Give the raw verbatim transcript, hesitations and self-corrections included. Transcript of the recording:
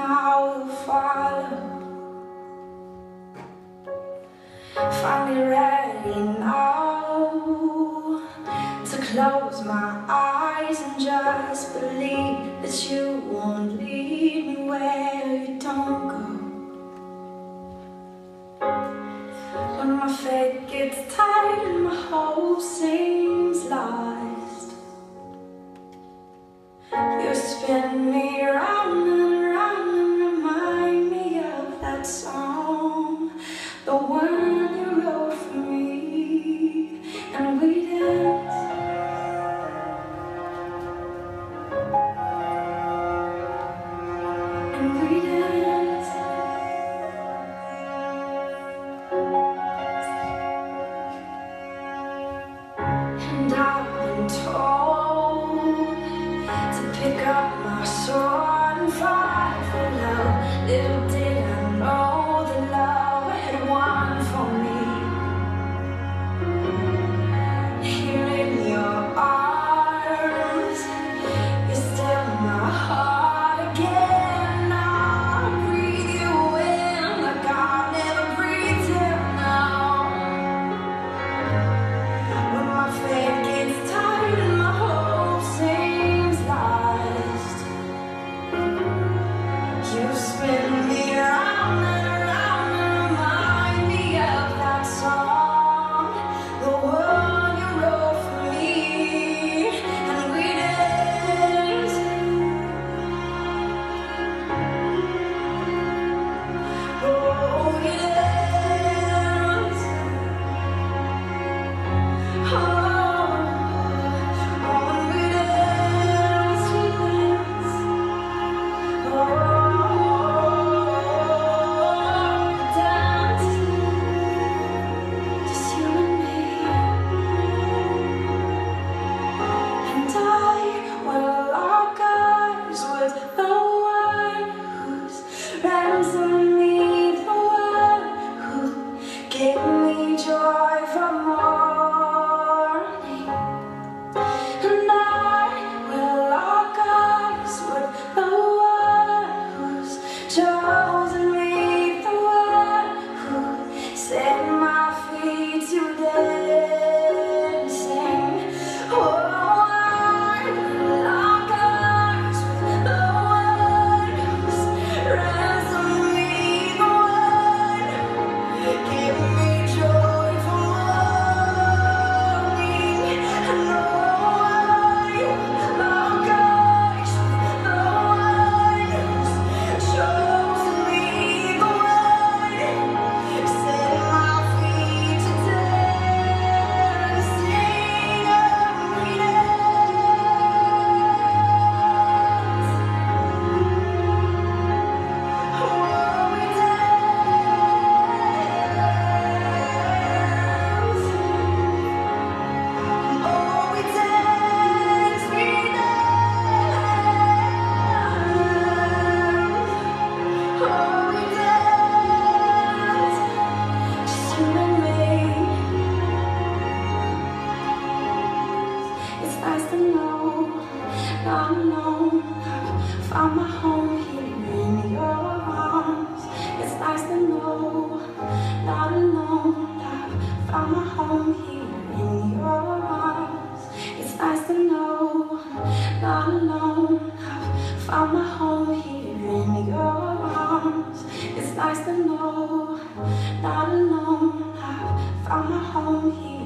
I will follow. Finally ready now to close my eyes and just believe that you won't lead me where you don't go. When my faith gets tight and my hope seems lost, you spin me round and round and remind me of that song, the one you wrote for me, and we danced. And we danced. And I've been told to pick up my sword and fight for love. Little did I know that love had won for me. Here in your arms, you're still my heart again. I'll breathe you in like I've never breathed till now. When my faith gets tired and my hope seems lost, you spin me around and around and remind me of that song, the one you wrote for me, and we danced. Oh, we danced. Oh, oh, and we danced, we danced. Oh. Ransom me, the one who gave me joy from morning, and I will lock eyes with the one who's chosen me, the one who set my feet to dancing. Oh, I will lock eyes with the one who's ransom. Not alone, I've found my home here in your arms. It's nice to know, not alone, I've found my home here in your arms. It's nice to know, not alone, I've found my home here in your arms. It's nice to know, not alone, I've found my home here.